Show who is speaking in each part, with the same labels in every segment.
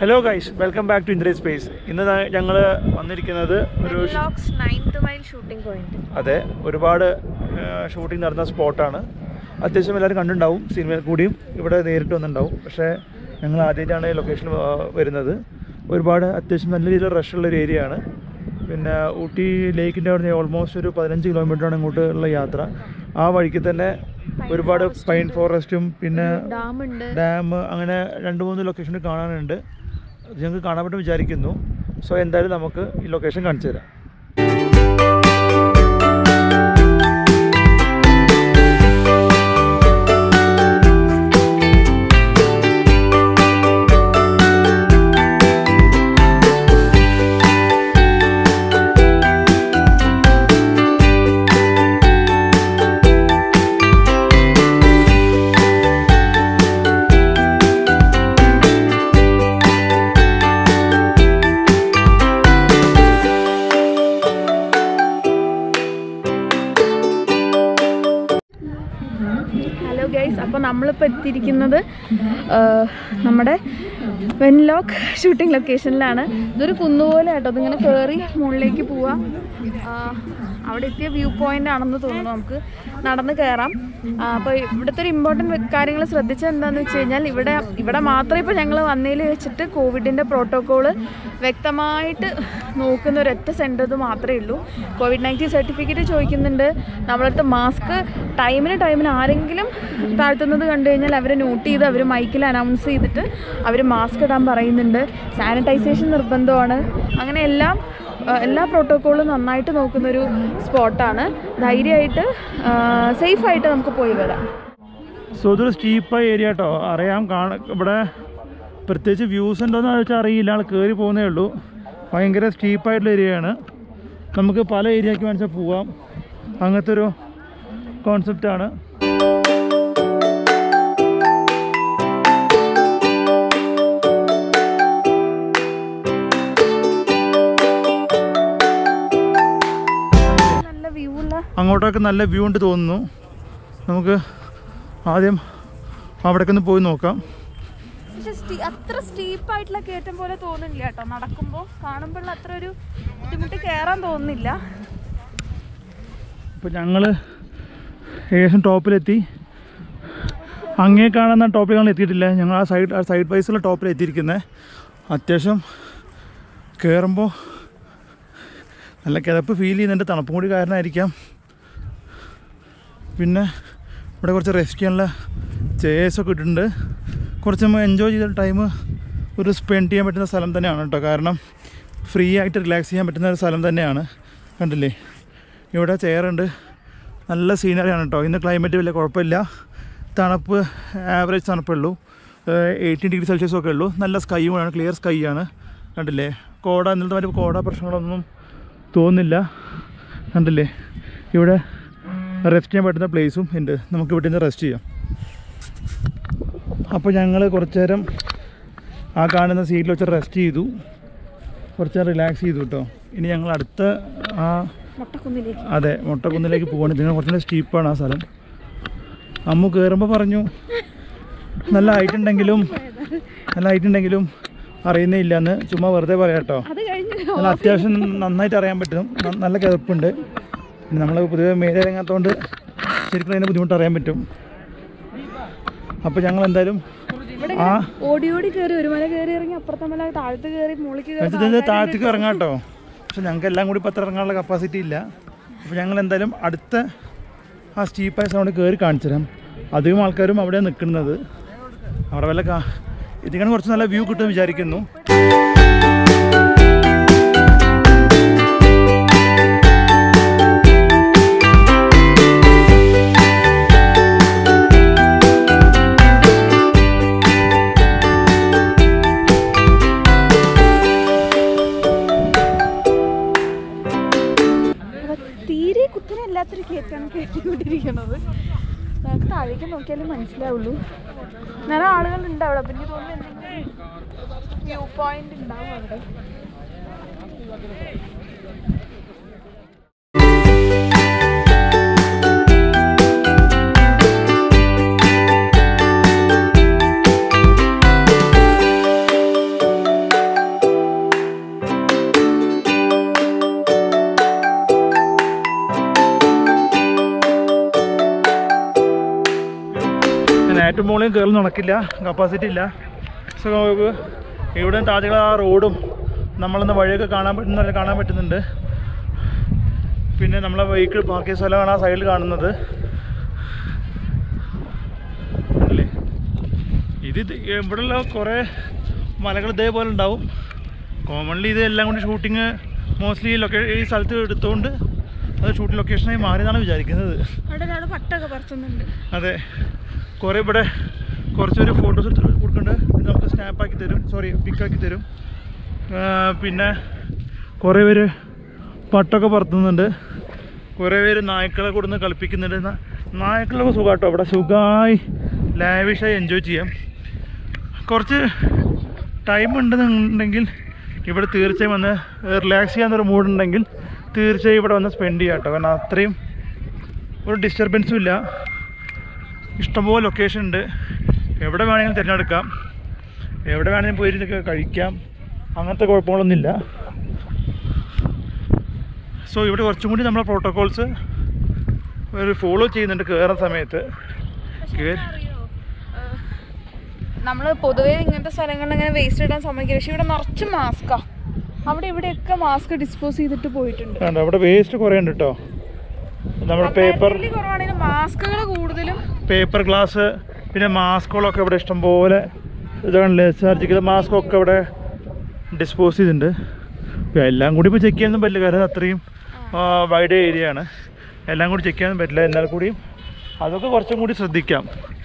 Speaker 1: Hello guys, welcome back to Indra Space. ഇന്ന് ഞങ്ങൾ വന്നിരിക്കുന്നത് ഒരു
Speaker 2: 9th mile ഷൂട്ടിംഗ് പോയിന്റ്.
Speaker 1: അതെ, ഒരുപാട് ഷൂട്ടിംഗ് നടന്ന സ്പോട്ടാണ്. അത്യാവശ്യം എല്ലാവരും കണ്ടിട്ടുണ്ടാവും, സിനിമയിൽ കൂടിയും ഇവിടെ നേരിട്ട് വന്നിട്ടുണ്ടാവും. പക്ഷേ ഞങ്ങൾ ആദ്യമായിട്ടാണ് ലൊക്കേഷൻ വരുന്നത്. ഒരുപാട് അത്യാവശ്യം നല്ല രീതിയിൽ റഷുള്ളൊരു ഏരിയ ആണ്. പിന്നെ ഊട്ടി ലേക്കിൻ്റെ അവിടെ നിന്ന് ഓൾമോസ്റ്റ് ഒരു 15 കിലോമീറ്ററാണ് ഇങ്ങോട്ടുള്ള യാത്ര. ആ വഴിക്ക് തന്നെ ഒരുപാട് പൈൻ ഫോറസ്റ്റും പിന്നെ ഡാം അങ്ങനെ 2-3 ലൊക്കേഷനിൽ കാണാനുണ്ട്. ഞങ്ങൾക്ക് കാണാൻ പറ്റും വിചാരിക്കുന്നു. സോ എന്തായാലും നമുക്ക് ഈ ലൊക്കേഷൻ കാണിച്ചു തരാം.
Speaker 2: ഹലോ ഗൈസ്, അപ്പോൾ നമ്മളിപ്പോൾ എത്തിയിരിക്കുന്നത് നമ്മുടെ വെൻലോക്ക് ഷൂട്ടിംഗ് ലൊക്കേഷനിലാണ്. ഇതൊരു കുന്നുപോലെ കേട്ടോ, അതിങ്ങനെ കയറി മുകളിലേക്ക് പോവാം. അവിടെ എത്തിയ വ്യൂ പോയിൻ്റ് ആണെന്ന് തോന്നുന്നു. നമുക്ക് നടന്ന് കയറാം. അപ്പോൾ ഇവിടുത്തെ ഒരു ഇമ്പോർട്ടൻറ്റ് കാര്യങ്ങൾ ശ്രദ്ധിച്ചത് എന്താണെന്ന് വെച്ച് കഴിഞ്ഞാൽ ഇവിടെ മാത്രമേ ഇപ്പോൾ ഞങ്ങൾ വന്നതിൽ വെച്ചിട്ട് കോവിഡിൻ്റെ പ്രോട്ടോക്കോള് വ്യക്തമായിട്ട് നോക്കുന്ന ഒരൊറ്റ സെൻറ്റർ ഇത് മാത്രമേ ഉള്ളൂ. COVID-19 സർട്ടിഫിക്കറ്റ് ചോദിക്കുന്നുണ്ട്. നമ്മളടുത്ത് മാസ്ക് ടൈമിന് ആരെങ്കിലും താഴ്ത്തുന്നത് കണ്ടു കഴിഞ്ഞാൽ അവരെ നോട്ട് ചെയ്ത് അവർ മൈക്കിൽ അനൗൺസ് ചെയ്തിട്ട് അവർ മാസ്ക് ഇടാൻ പറയുന്നുണ്ട്. സാനിറ്റൈസേഷൻ നിർബന്ധമാണ്. അങ്ങനെ എല്ലാ പ്രോട്ടോക്കോളും നന്നായിട്ട് നോക്കുന്നൊരു സ്പോട്ടാണ്. ധൈര്യമായിട്ട് സേഫായിട്ട് നമുക്ക് പോയി വരാം.
Speaker 1: സോ ഇതൊരു സ്റ്റീപ്പായ ഏരിയ കേട്ടോ, അറിയാം. ഇവിടെ പ്രത്യേകിച്ച് വ്യൂസ് ഉണ്ടോയെന്ന് വെച്ചാൽ അറിയില്ല, ആൾ കയറി പോകുന്നേ ഉള്ളൂ. ഭയങ്കര സ്റ്റീപ്പായിട്ടുള്ള ഏരിയയാണ്. നമുക്ക് പല ഏരിയയ്ക്ക് വേണമെച്ചാൽ പോവാം. അങ്ങനത്തെ ഒരു കോൺസെപ്റ്റാണ്. അങ്ങോട്ടൊക്കെ നല്ല വ്യൂ ഉണ്ട് തോന്നുന്നു. നമുക്ക് ആദ്യം അവിടേക്ക് ഒന്ന് പോയി നോക്കാം.
Speaker 2: പക്ഷെ അത്ര സ്റ്റീപ്പായിട്ടുള്ള കയറ്റം പോലെ തോന്നുന്നില്ല കേട്ടോ. നടക്കുമ്പോൾ കാണുമ്പോൾ അത്ര ഒരു ബുദ്ധിമുട്ട് കയറാൻ തോന്നുന്നില്ല.
Speaker 1: ഇപ്പോൾ ഞങ്ങൾ ഏകദേശം ടോപ്പിലെത്തി. അങ്ങേ കാണുന്ന ടോപ്പിൽ ഞങ്ങൾ എത്തിയിട്ടില്ല. ഞങ്ങൾ ആ സൈഡ് വൈസുള്ള ടോപ്പിൽ എത്തിയിരിക്കുന്നത്. അത്യാവശ്യം കയറുമ്പോൾ നല്ല കിതപ്പ് ഫീൽ ചെയ്യുന്നുണ്ട്. തണുപ്പും കൂടി കാരണമായിരിക്കാം. പിന്നെ ഇവിടെ കുറച്ച് റെസ്റ്റ് ചെയ്യാനുള്ള ചെയർസൊക്കെ ഇട്ടിട്ടുണ്ട്. കുറച്ച് നമ്മൾ എൻജോയ് ചെയ്ത ടൈം ഒരു സ്പെൻഡ് ചെയ്യാൻ പറ്റുന്ന സ്ഥലം തന്നെയാണ് കേട്ടോ. കാരണം ഫ്രീ ആയിട്ട് റിലാക്സ് ചെയ്യാൻ പറ്റുന്ന ഒരു സ്ഥലം തന്നെയാണ്. കണ്ടില്ലേ, ഇവിടെ ചെയറുണ്ട്. നല്ല സീനറിയാണ് കേട്ടോ. ഇന്ന് ക്ലൈമറ്റ് വലിയ കുഴപ്പമില്ല. തണുപ്പ് ആവറേജ് തണുപ്പുള്ളൂ. 18 ഡിഗ്രി സെൽഷ്യസ് ഒക്കെ ഉള്ളൂ. നല്ല സ്കൈയുമാണ്, ക്ലിയർ സ്കൈ ആണ്. കണ്ടില്ലേ, ഇന്നലത്തെ മറ്റു കോട പ്രശ്നങ്ങളൊന്നും തോന്നുന്നില്ല. കണ്ടില്ലേ, ഇവിടെ റെസ്റ്റ് ചെയ്യാൻ പറ്റുന്ന പ്ലേസും ഉണ്ട്. നമുക്ക് ഇവിടെ നിന്ന് റെസ്റ്റ് ചെയ്യാം. അപ്പോൾ ഞങ്ങൾ കുറച്ച് നേരം ആ കാണുന്ന സീറ്റിൽ വെച്ച് റെസ്റ്റ് ചെയ്തു. കുറച്ച് നേരം റിലാക്സ് ചെയ്തു കേട്ടോ. ഇനി ഞങ്ങൾ അടുത്ത മൊട്ടക്കുന്നിലേക്ക് പോകണം. ഇതിന് കുറച്ചുകൂടെ സ്റ്റീപ്പാണ് ആ സ്ഥലം. അമ്മു കയറുമ്പോൾ പറഞ്ഞു നല്ല ഹൈറ്റ് ഉണ്ടെങ്കിലും അറിയുന്നേ ഇല്ലയെന്ന്. ചുമ്മാ വെറുതെ പറയാം കേട്ടോ. നല്ല അത്യാവശ്യം നന്നായിട്ട് അറിയാൻ പറ്റും. നല്ല കിതപ്പുണ്ട്. നമ്മൾ പൊതുവെ മേലിറങ്ങാത്തതുകൊണ്ട് ശരിക്കും അതിൻ്റെ ബുദ്ധിമുട്ട് അറിയാൻ പറ്റും. അപ്പോൾ ഞങ്ങൾ എന്തായാലും താഴത്തേക്ക് ഇറങ്ങാം കേട്ടോ. പക്ഷെ ഞങ്ങൾക്ക് എല്ലാം കൂടി പത്ര ഇറങ്ങാനുള്ള കപ്പാസിറ്റി ഇല്ല. അപ്പോൾ ഞങ്ങൾ എന്തായാലും അടുത്ത ആ സ്റ്റീപ്പായ സൗണ്ട് കയറി കാണിച്ചു തരാം. അധികം ആൾക്കാരും അവിടെ നിൽക്കുന്നത്. അവിടെ ഇതിങ്ങനെ കുറച്ച് നല്ല വ്യൂ കിട്ടുമെന്ന് വിചാരിക്കുന്നു.
Speaker 2: തീരെ കുത്തനല്ലാത്തൊരു കയറ്റാണ് കയറ്റിക്കൊണ്ടിരിക്കുന്നത്. നമുക്ക് താഴേക്ക് നോക്കിയാലേ മനസ്സിലാവുള്ളൂ. നല്ല ആളുകളുണ്ട് അവിടെ. പിന്നെ തോന്നുന്നു എന്തെങ്കിലും വ്യൂ പോയിന്റ് ഉണ്ടാവും അവിടെ.
Speaker 1: ഏറ്റവും മുകളിൽ കയറി നടക്കില്ല, കപ്പാസിറ്റി ഇല്ല. സോ നമുക്ക് ഇവിടെ താഴെയുള്ള ആ റോഡും നമ്മളൊന്ന് വഴിയൊക്കെ കാണാൻ പറ്റുന്നുണ്ട്. പിന്നെ നമ്മളെ വെഹിക്കിൾ പാർക്ക് ചെയ്ത സ്ഥലമാണ് ആ സൈഡിൽ കാണുന്നത് അല്ലേ. ഇവിടെയുള്ള കുറേ മലകൾ ഇതേപോലെ ഉണ്ടാവും. കോമൺലി ഇതെല്ലാം കൊണ്ട് ഷൂട്ടിങ് മോസ്റ്റ്ലി ഈ സ്ഥലത്ത് എടുത്തുകൊണ്ട് അത് ഷൂട്ടിംഗ് ലൊക്കേഷനായി മാറിയെന്നാണ് വിചാരിക്കുന്നത്. അതെ, കുറേ ഇവിടെ കുറച്ചൊരു ഫോട്ടോസ് എടുത്ത് കൊടുക്കുന്നുണ്ട്. ഇത് നമുക്ക് സ്നാപ്പാക്കി തരും, പിക്കാക്കി തരും. പിന്നെ കുറേ പേര് പട്ടൊക്കെ പറത്തുന്നുണ്ട്, കുറേ പേര് നായ്ക്കളെ കൊടുന്ന് കളിപ്പിക്കുന്നുണ്ട്. നായ്ക്കളൊക്കെ സുഖമാട്ടോ, അവിടെ സുഖമായി ലാവിഷായി എൻജോയ് ചെയ്യാം. കുറച്ച് ടൈം ഉണ്ടെന്നുണ്ടെങ്കിൽ ഇവിടെ തീർച്ചയായും വന്ന് റിലാക്സ് ചെയ്യാന്നൊരു മൂഡുണ്ടെങ്കിൽ തീർച്ചയായും ഇവിടെ വന്ന് സ്പെൻഡ് ചെയ്യാം കേട്ടോ. കാരണം അത്രയും ഒരു ഡിസ്റ്റർബൻസും ഇല്ല, ഇഷ്ടംപോലെ ലൊക്കേഷൻ ഉണ്ട്, എവിടെ വേണമെങ്കിലും തിരഞ്ഞെടുക്കാം, എവിടെ വേണമെങ്കിലും പോയി കഴിക്കാം, അങ്ങനത്തെ കുഴപ്പങ്ങളൊന്നുമില്ല. സോ ഇവിടെ കുറച്ചും കൂടി നമ്മളെ പ്രോട്ടോകോൾസ് ഒരു ഫോളോ ചെയ്യുന്നുണ്ട് കയറുന്ന സമയത്ത്.
Speaker 2: നമ്മൾ പൊതുവേ ഇങ്ങനത്തെ സ്ഥലങ്ങളിൽ ഇങ്ങനെ വേസ്റ്റ് ഇടാൻ സമ്മതിക്കില്ല, പക്ഷെ ഇവിടെ നിറച്ച് മാസ്കാ. അവിടെ ഇവിടെയൊക്കെ മാസ്ക് ഡിസ്പോസ് ചെയ്തിട്ട് പോയിട്ടുണ്ട്.
Speaker 1: അവിടെ വേസ്റ്റ് കുറേ ഉണ്ട് കേട്ടോ. നമ്മുടെ പേപ്പർ
Speaker 2: കുറവാണെങ്കിലും മാസ്കുകൾ കൂടുതലും,
Speaker 1: പേപ്പർ ഗ്ലാസ്, പിന്നെ മാസ്കുകളൊക്കെ ഇവിടെ ഇഷ്ടംപോലെ ഇതാണല്ലേ, സർജിക്കൽ മാസ്കൊക്കെ ഇവിടെ ഡിസ്പോസ് ചെയ്തിട്ടുണ്ട്. എല്ലാം കൂടി ഇപ്പോൾ ചെക്ക് ചെയ്യാനൊന്നും പറ്റില്ല, കാരണം അത്രയും വൈഡ് ഏരിയ ആണ്, എല്ലാം കൂടി ചെക്ക് ചെയ്യാനൊന്നും പറ്റില്ല. എന്നാൽ കൂടിയും അതൊക്കെ കുറച്ചും കൂടി ശ്രദ്ധിക്കാം.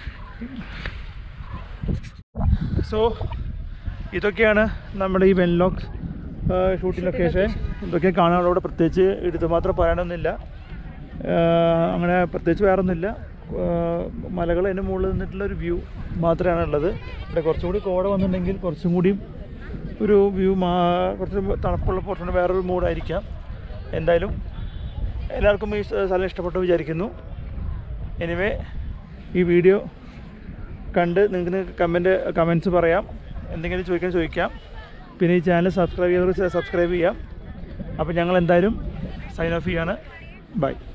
Speaker 1: സോ ഇതൊക്കെയാണ് നമ്മുടെ ഈ വെൻലോക്ക് ഷൂട്ടിംഗ് ലൊക്കേഷൻ. ഇതൊക്കെ കാണാനുള്ള പ്രത്യേകിച്ച് എടുത്തു മാത്രം പറയാനൊന്നുമില്ല, അങ്ങനെ പ്രത്യേകിച്ച് വേറെ ഒന്നുമില്ല. മലകൾ അതിൻ്റെ മുകളിൽ നിന്നിട്ടുള്ളൊരു വ്യൂ മാത്രമാണ് ഉള്ളത്. ഇവിടെ കുറച്ചും കൂടി കോട വന്നിട്ടുണ്ടെങ്കിൽ കുറച്ചും കൂടിയും ഒരു വ്യൂ കുറച്ച് തണുപ്പുള്ള കുറച്ചുകൂടി വേറൊരു മൂഡായിരിക്കാം. എന്തായാലും എല്ലാവർക്കും ഈ സ്ഥലം ഇഷ്ടപ്പെട്ടു വിചാരിക്കുന്നു. എനിവേ ഈ വീഡിയോ കണ്ട് നിങ്ങൾക്ക് കമൻറ്റ്സ് പറയാം, എന്തെങ്കിലും ചോദിക്കാം. പിന്നെ ഈ ചാനൽ സബ്സ്ക്രൈബ് ചെയ്യാം. അപ്പോൾ ഞങ്ങൾ എന്തായാലും സൈൻ ഓഫ് ചെയ്യാണ്. ബൈ.